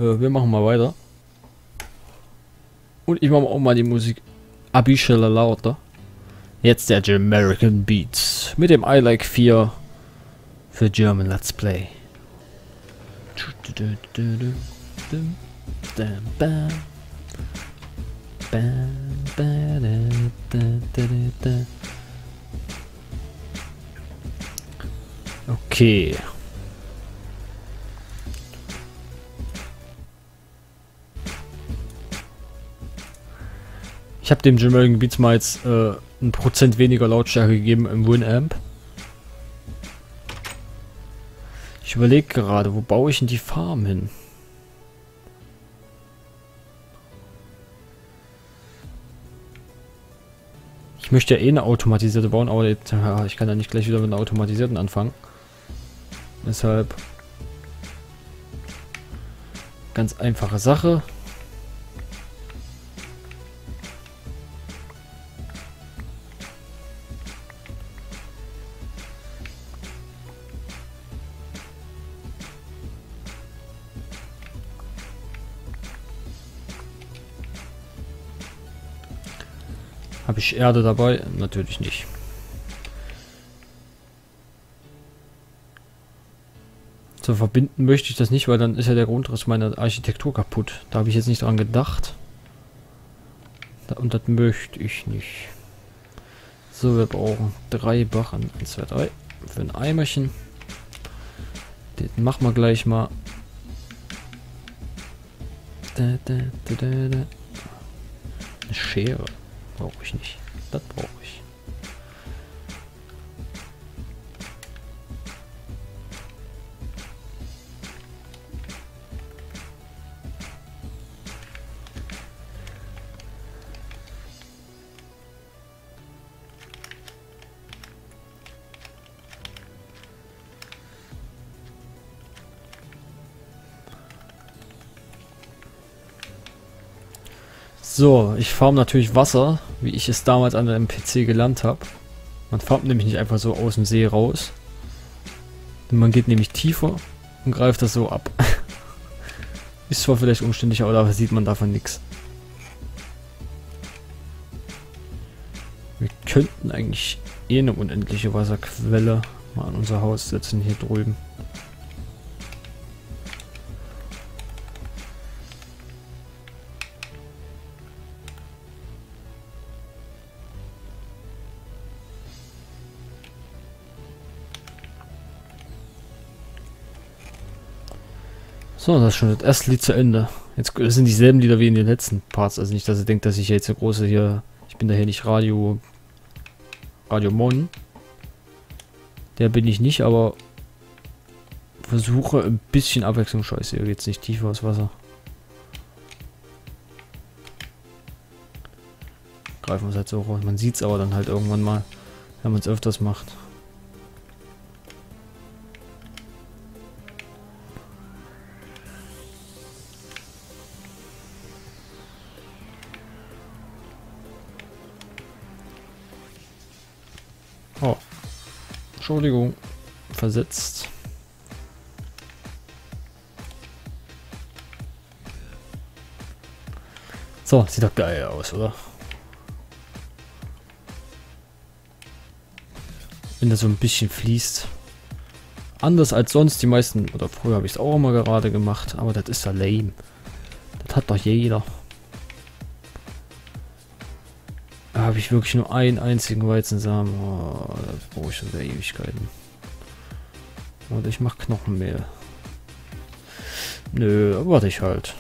Wir machen mal weiter. Und ich mache auch mal die Musik ein bisschen lauter. Jetzt der American Beats mit dem I Like 4 für German Let's Play. Okay. Ich habe dem American Beats mal jetzt 1% weniger Lautstärke gegeben im Winamp. Ich überlege gerade, wo baue ich denn die Farm hin? Ich möchte ja eh eine automatisierte bauen, aber jetzt, ja, ich kann ja nicht gleich wieder mit einer automatisierten anfangen. Deshalb ganz einfache Sache. Habe ich Erde dabei? Natürlich nicht. So, verbinden möchte ich das nicht, weil dann ist ja der Grundriss meiner Architektur kaputt. Da habe ich jetzt nicht dran gedacht. Und das möchte ich nicht. So, wir brauchen 3 Barren. 1, 2, 3. Für ein Eimerchen. Den machen wir gleich mal. Eine Schere. Brauche ich nicht. Das brauche ich. So, ich farm natürlich Wasser, wie ich es damals an einem PC gelernt habe. Man farmt nämlich nicht einfach so aus dem See raus. Man geht nämlich tiefer und greift das so ab. Ist zwar vielleicht umständlich, aber da sieht man davon nichts. Wir könnten eigentlich eh eine unendliche Wasserquelle mal an unser Haus setzen hier drüben. So, das ist schon das erste Lied zu Ende. Jetzt das sind dieselben Lieder wie in den letzten Parts. Also nicht, dass ihr denkt, dass ich jetzt eine große hier... Ich bin da hier nicht Radio Mon. Der bin ich nicht, aber... Versuche ein bisschen Abwechslung. Scheiße, hier geht's nicht tiefer ins Wasser. Greifen wir es halt so raus. Man sieht es aber dann halt irgendwann mal, wenn man es öfters macht. Oh. Entschuldigung. Versetzt. So, sieht doch geil aus, oder? Wenn das so ein bisschen fließt. Anders als sonst, die meisten, oder früher habe ich es auch immer gerade gemacht, aber das ist ja lame. Das hat doch jeder. Da habe ich wirklich nur einen einzigen Weizensamen. Oh, das brauche ich schon seit Ewigkeiten. Und ich mache Knochenmehl. Nö, warte ich halt.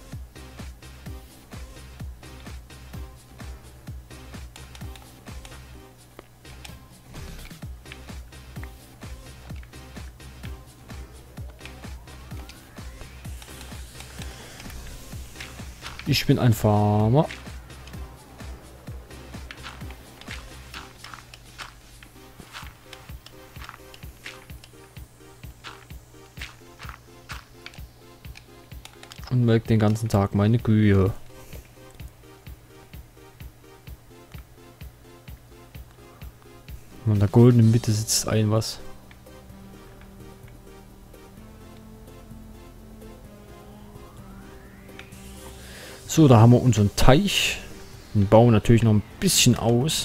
Ich bin ein Farmer. Und melkt den ganzen Tag meine Kühe. Und in der goldenen Mitte sitzt ein was. So, da haben wir unseren Teich. Den bauen wir natürlich noch ein bisschen aus.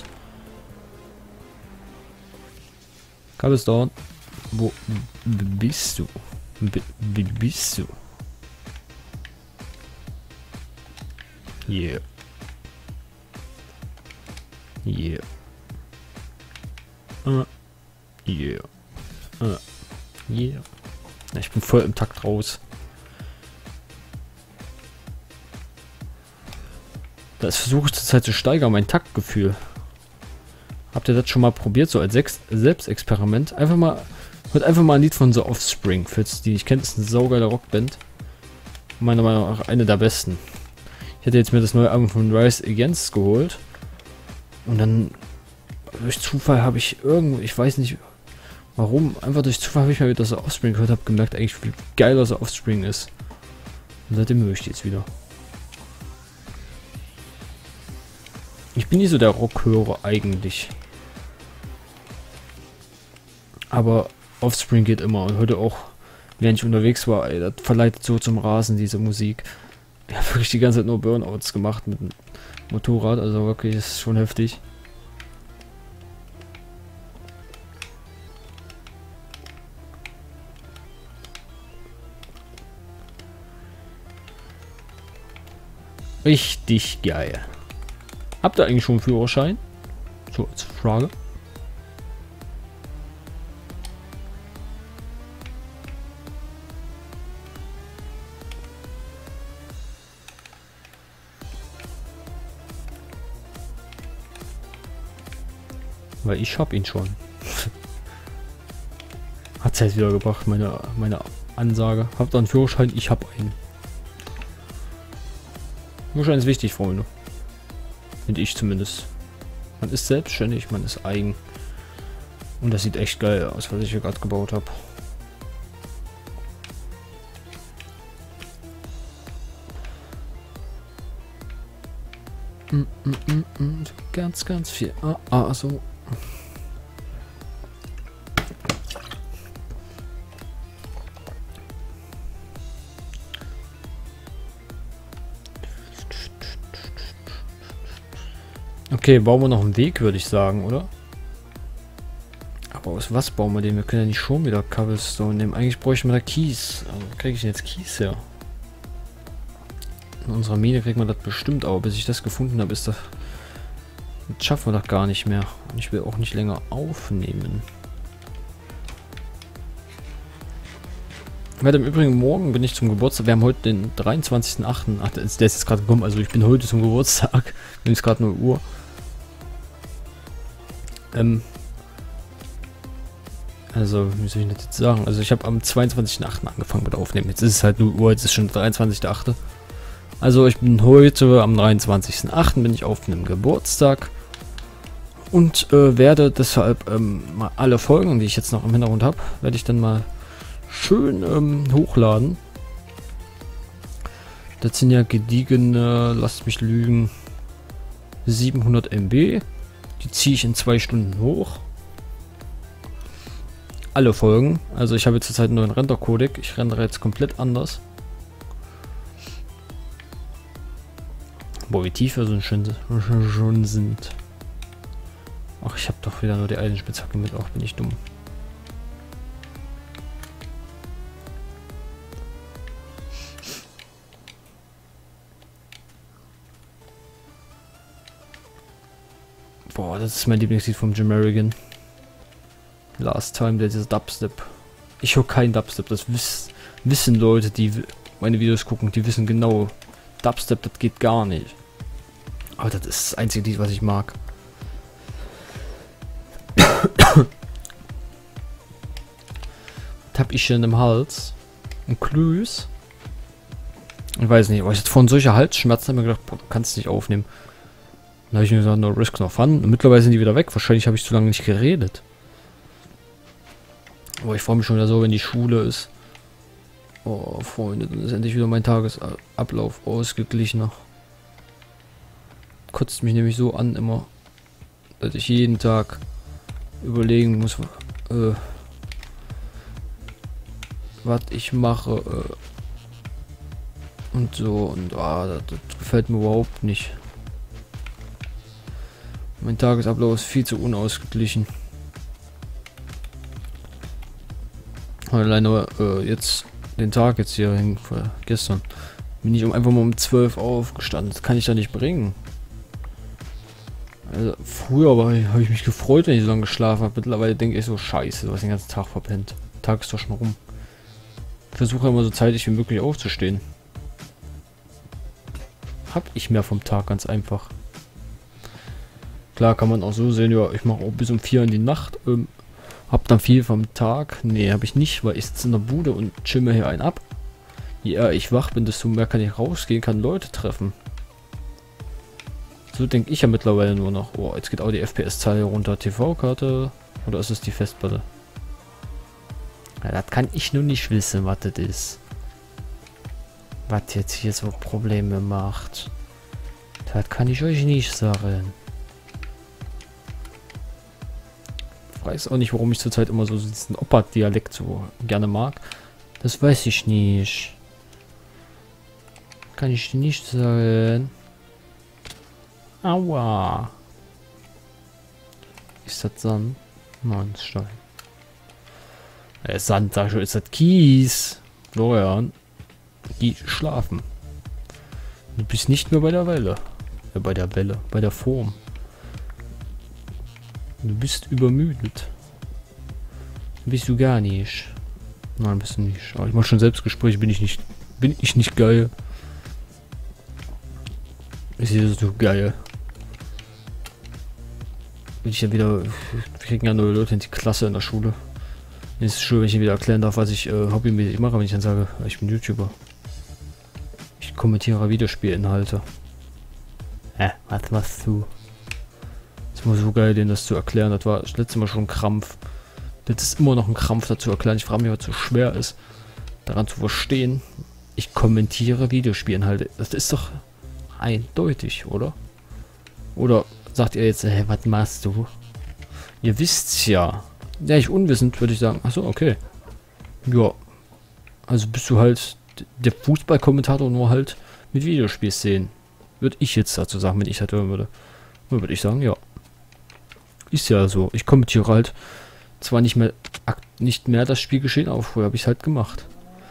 Cobblestone. Wo bist du? Wie bist du? Yeah. Yeah. Yeah. Yeah. Na, ich bin voll im Takt raus. Das versuche ich zurzeit zu steigern, mein Taktgefühl. Habt ihr das schon mal probiert, so als Selbstexperiment? Hört einfach mal ein Lied von The Offspring. Für die nicht kennt, ist eine saugeile Rockband. Meiner Meinung nach eine der besten. Ich hätte jetzt mir das neue Album von Rise Against geholt. Und dann durch Zufall habe ich irgendwo, ich weiß nicht warum, einfach durch Zufall habe ich mal wieder The Offspring gehört, habe gemerkt eigentlich, wie geil The Offspring ist. Und seitdem höre ich die jetzt wieder. Ich bin nicht so der Rockhörer eigentlich. Aber Offspring geht immer. Und heute auch, während ich unterwegs war, ey, das verleitet so zum Rasen, diese Musik. Ich habe wirklich die ganze Zeit nur Burnouts gemacht mit dem Motorrad. Also wirklich, ist schon heftig. Richtig geil. Habt ihr eigentlich schon einen Führerschein? So als Frage. Weil ich hab ihn schon. Hat's jetzt wieder gebracht, meine Ansage. Habt ihr einen Führerschein? Ich hab einen. Führerschein ist wichtig, Freunde. Finde ich zumindest. Man ist selbstständig, man ist eigen. Und das sieht echt geil aus, was ich hier gerade gebaut habe. Ganz, ganz viel. So. Okay, bauen wir noch einen Weg, würde ich sagen, oder? Aber aus was bauen wir den? Wir können ja nicht schon wieder Cobblestone nehmen. Eigentlich bräuchte man da Kies. Also, kriege ich denn jetzt Kies her? In unserer Mine kriegt man das bestimmt, aber bis ich das gefunden habe, ist das... Das schaffen wir doch gar nicht mehr. Und ich will auch nicht länger aufnehmen. Ich werde im Übrigen morgen bin ich zum Geburtstag. Wir haben heute den 23.8. Ach, der ist jetzt gerade gekommen. Also ich bin heute zum Geburtstag. Bin jetzt gerade 0 Uhr. Also, wie soll ich das jetzt sagen? Also ich habe am 22.8. angefangen mit Aufnehmen. Jetzt ist es halt 0 Uhr, jetzt ist schon der 23.8. Also ich bin heute am 23.8. bin ich auf einem Geburtstag. Und werde deshalb mal alle Folgen, die ich jetzt noch im Hintergrund habe, werde ich dann mal schön hochladen. Das sind ja gediegene, lasst mich lügen, 700 MB. Die ziehe ich in 2 Stunden hoch. Alle Folgen. Also ich habe jetzt zurzeit einen neuen Render-Codec. Ich rendere jetzt komplett anders. Boah, wie tief wir so schon sind. Ach, ich habe doch wieder nur die Eisenspitzhacke mit. Auch bin ich dumm. Boah, das ist mein Lieblingslied vom Jim Morrison. Last Time, der ist Dubstep. Ich höre kein Dubstep, das wissen Leute, die meine Videos gucken, die wissen genau, Dubstep, das geht gar nicht. Aber das ist das einzige Lied, was ich mag. Was hab ich denn im Hals? Ein Klüß? Ich weiß nicht, aber ich hatte vorhin solche Halsschmerzen, habe mir gedacht, boah, du kannst nicht aufnehmen. Dann habe ich mir gesagt, no risk, no fun. Und mittlerweile sind die wieder weg. Wahrscheinlich habe ich zu lange nicht geredet. Aber ich freue mich schon wieder so, wenn die Schule ist. Oh, Freunde, dann ist endlich wieder mein Tagesablauf ausgeglichener. Kotzt mich nämlich so an immer, dass ich jeden Tag überlegen muss, was ich mache. Und so, und das gefällt mir überhaupt nicht. Mein Tagesablauf ist viel zu unausgeglichen. Alleine jetzt den Tag jetzt hier gestern bin ich einfach mal um 12 aufgestanden. Das kann ich da nicht bringen. Also früher habe ich mich gefreut, wenn ich so lange geschlafen habe. Mittlerweile denke ich so, scheiße, du hast den ganzen Tag verpennt. Der Tag ist doch schon rum. Ich versuche immer so zeitig wie möglich aufzustehen. Hab ich mehr vom Tag, ganz einfach. Klar kann man auch so sehen, ja, ich mache auch bis um 4 in die Nacht. Hab dann viel vom Tag. Nee, habe ich nicht, weil ich sitze in der Bude und chill mir hier einen ab. Je eher ich wach bin, desto mehr kann ich rausgehen, kann Leute treffen. So denke ich ja mittlerweile nur noch. Oh, jetzt geht auch die FPS-Zahl runter. TV-Karte. Oder ist es die Festplatte? Ja, das kann ich nur nicht wissen, was das ist. Was jetzt hier so Probleme macht. Das kann ich euch nicht sagen. Ich weiß auch nicht, warum ich zurzeit immer so diesen Opa-Dialekt so gerne mag. Das weiß ich nicht. Kann ich nicht sagen. Aua. Ist das Sand? Nein, das ist Stein. Sand, sag ich schon, ist das Kies. Florian. Geh schlafen. Du bist nicht mehr bei der Welle. Bei der Welle. Bei der Form. Du bist übermüdet. Bist du gar nicht. Nein, bist du nicht. Aber ich mache schon Selbstgespräche, bin ich nicht geil. Ist hier so geil. Bin ich ja wieder. Wir kriegen ja neue Leute in die Klasse in der Schule. Es ist schön, wenn ich ihnen wieder erklären darf, was ich hobbymäßig mache, wenn ich dann sage, ich bin YouTuber. Ich kommentiere Videospielinhalte. Was machst du? Das war so geil, denen das zu erklären. Das war das letzte Mal schon ein Krampf. Das ist immer noch ein Krampf, dazu erklären. Ich frage mich, was so schwer ist, daran zu verstehen. Ich kommentiere Videospielinhalte. Das ist doch eindeutig, oder? Oder sagt ihr jetzt, hey, was machst du? Ihr wisst's ja. Ja, ich unwissend würde ich sagen. Achso, okay. Ja. Also bist du halt der Fußballkommentator, nur halt mit Videospielszenen. Würde ich jetzt dazu sagen, wenn ich das hören würde. Dann würde ich sagen, ja. Ist ja so. Ich kommentiere halt zwar nicht mehr das Spielgeschehen, aber früher habe ich es halt gemacht.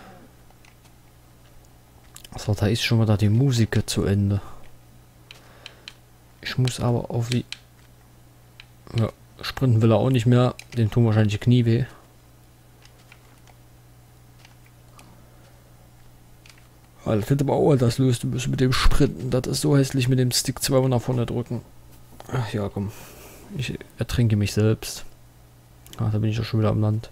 So, da ist schon wieder die Musik zu Ende. Ich muss aber auf die... Ja, sprinten will er auch nicht mehr. Dem tun wahrscheinlich die Knie weh. Weil das aber auch das löst. Du musst mit dem Sprinten. Das ist so hässlich mit dem Stick zweimal nach vorne drücken. Ach ja, komm. Ich ertrinke mich selbst. Ach, da bin ich doch schon wieder am Land.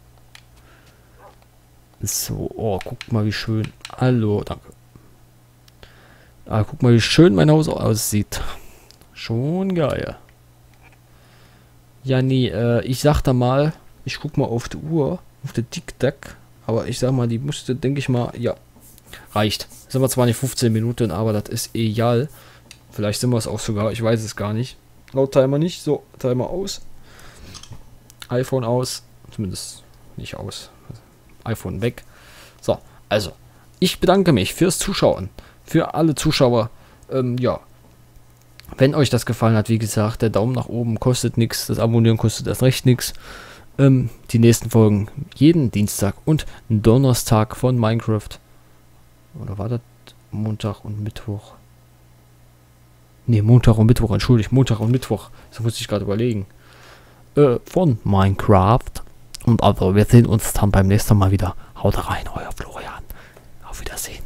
So, oh, guck mal, wie schön. Hallo, danke. Ah, guck mal, wie schön mein Haus aussieht. Schon geil. Ja, nee, ich sag da mal, ich guck mal auf die Uhr, auf der Tic-Tac, aber ich sag mal, die musste, denke ich mal, ja, reicht. Sind wir zwar nicht 15 Minuten, aber das ist egal. Vielleicht sind wir es auch sogar, ich weiß es gar nicht. Laut Timer nicht, so, Timer aus. iPhone aus, zumindest nicht aus. iPhone weg. So, also, ich bedanke mich fürs Zuschauen. Für alle Zuschauer, ja. Wenn euch das gefallen hat, wie gesagt, der Daumen nach oben kostet nichts, das Abonnieren kostet erst recht nichts. Die nächsten Folgen jeden Dienstag und Donnerstag von Minecraft. Oder war das Montag und Mittwoch? Ne, Montag und Mittwoch, entschuldigt, Montag und Mittwoch. Das muss ich gerade überlegen. Von Minecraft. Und also, wir sehen uns dann beim nächsten Mal wieder. Haut rein, euer Florian. Auf Wiedersehen.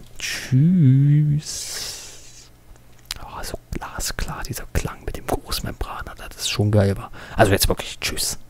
Tschüss. Oh, so glasklar, dieser Klang mit dem Großmembraner, das ist schon geil. Also jetzt wirklich, tschüss.